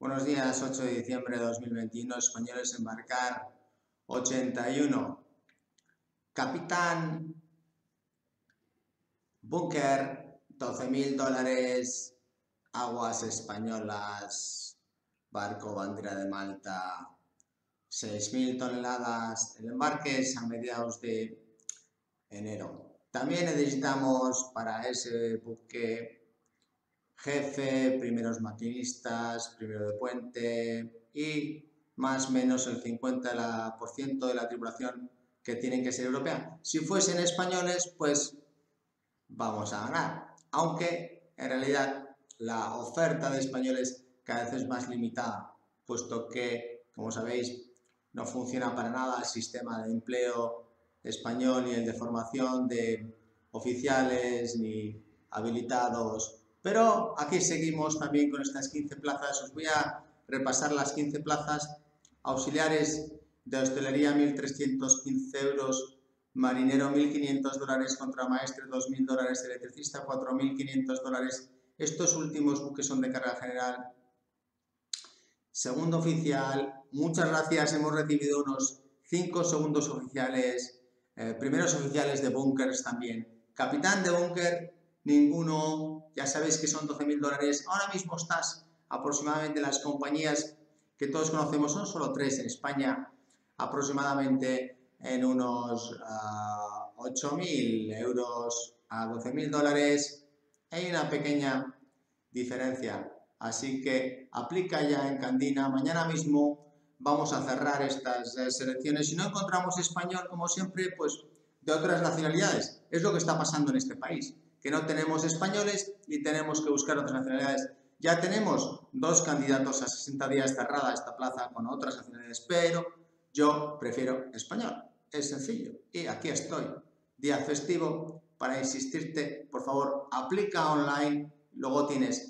Buenos días, 8 de diciembre de 2021, españoles embarcar 81. Capitán Búnker, $12.000, aguas españolas, barco bandera de Malta, 6.000 toneladas. El embarque es a mediados de enero. También necesitamos para ese buque jefe, primeros maquinistas, primero de puente y más o menos el 50% de la tripulación que tienen que ser europea. Si fuesen españoles, pues vamos a ganar. Aunque en realidad la oferta de españoles cada vez es más limitada, puesto que, como sabéis, no funciona para nada el sistema de empleo español ni el de formación de oficiales ni habilitados. Pero aquí seguimos también con estas 15 plazas. Os voy a repasar las 15 plazas. Auxiliares de hostelería, 1.315 euros. Marinero, $1.500, contramaestre, $2.000, electricista, $4.500. Estos últimos buques son de carga general. Segundo oficial, muchas gracias, hemos recibido unos 5 segundos oficiales, primeros oficiales de búnkers también. Capitán de búnker, ninguno, ya sabéis que son $12.000. Ahora mismo estás aproximadamente las compañías que todos conocemos, son solo 3 en España, aproximadamente en unos 8.000 euros a $12.000. Hay una pequeña diferencia. Así que aplica ya en Candina. Mañana mismo vamos a cerrar estas selecciones. Si no encontramos español, como siempre, pues de otras nacionalidades. Es lo que está pasando en este país, que no tenemos españoles y tenemos que buscar otras nacionalidades. Ya tenemos 2 candidatos a 60 días cerrada esta plaza con otras nacionalidades, pero yo prefiero español. Es sencillo. Y aquí estoy. Día festivo para insistirte, por favor, aplica online. Luego tienes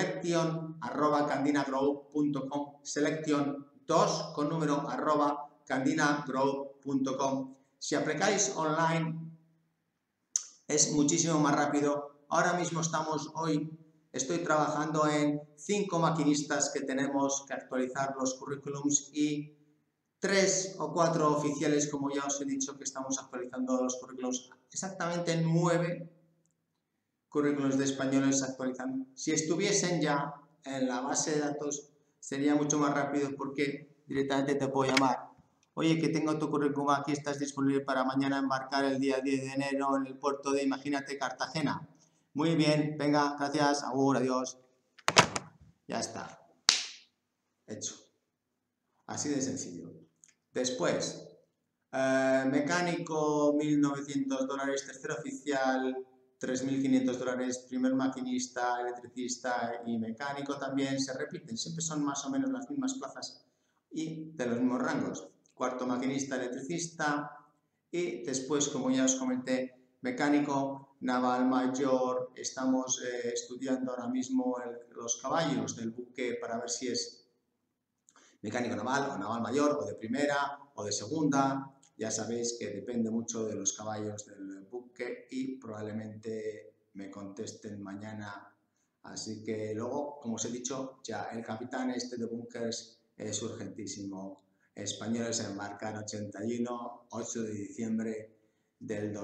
selection@candinagrow.com, selection 2 con número @candinagrow.com. Si aplicáis online es muchísimo más rápido. Ahora mismo estoy trabajando en 5 maquinistas que tenemos que actualizar los currículums y 3 o 4 oficiales, como ya os he dicho, que estamos actualizando los currículums. Exactamente 9 currículos de españoles actualizando. Si estuviesen ya en la base de datos sería mucho más rápido porque directamente te puedo llamar. Oye, que tengo tu currículum aquí, estás disponible para mañana embarcar el día 10 de enero en el puerto de, imagínate, Cartagena. Muy bien, venga, gracias, agur, adiós. Ya está. Hecho. Así de sencillo. Después, mecánico, $1.900, tercer oficial, $3.500, primer maquinista, electricista y mecánico también se repiten, siempre son más o menos las mismas plazas y de los mismos rangos. Cuarto maquinista, electricista y después, como ya os comenté, mecánico, naval mayor. Estamos estudiando ahora mismo los caballos del buque para ver si es mecánico naval o naval mayor o de primera o de segunda. Ya sabéis que depende mucho de los caballos del buque y probablemente me contesten mañana. Así que luego, como os he dicho, ya el capitán este de bunkers es urgentísimo. Españoles embarcan 81, 8 de diciembre del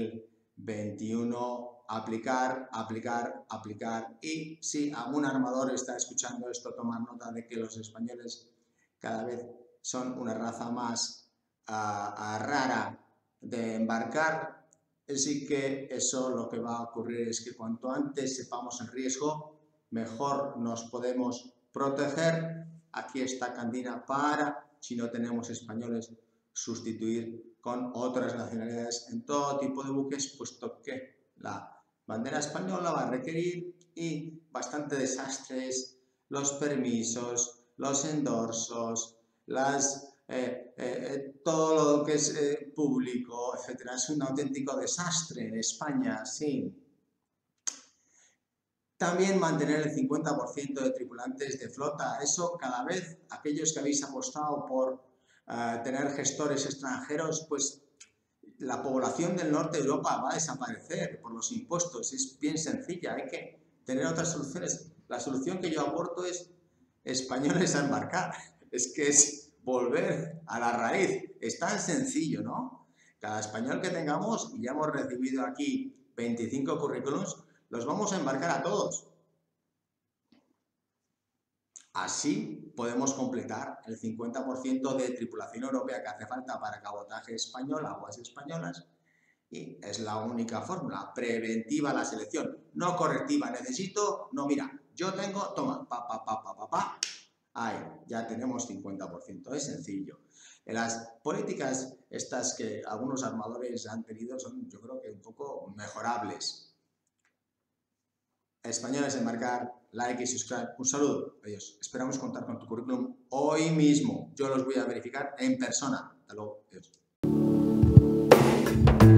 2021. Aplicar, aplicar, aplicar. Y si algún armador está escuchando esto, tomar nota de que los españoles cada vez son una raza más rara de embarcar. Así que eso lo que va a ocurrir es que cuanto antes sepamos el riesgo, mejor nos podemos proteger. Aquí está Candina para, si no tenemos españoles, sustituir con otras nacionalidades en todo tipo de buques, puesto que la bandera española va a requerir y bastante desastres, los permisos, los endorsos, todo lo que es público, etcétera. Es un auténtico desastre en España, sí. También mantener el 50% de tripulantes de flota. Eso cada vez, aquellos que habéis apostado por tener gestores extranjeros, pues la población del norte de Europa va a desaparecer por los impuestos. Es bien sencilla, hay que tener otras soluciones. La solución que yo aporto es españoles a embarcar. Es que es volver a la raíz. Es tan sencillo, ¿no? Cada español que tengamos, y ya hemos recibido aquí 25 currículums, los vamos a embarcar a todos. Así podemos completar el 50% de tripulación europea que hace falta para cabotaje español, aguas españolas, y es la única fórmula, preventiva la selección, no correctiva. Necesito, no, mira, yo tengo, toma, ahí, ya tenemos 50%, es sencillo. Las políticas estas que algunos armadores han tenido son, yo creo que un poco mejorables. Españoles embarcar, like y subscribe. Un saludo, adiós. Esperamos contar con tu currículum hoy mismo. Yo los voy a verificar en persona. Hasta luego, adiós.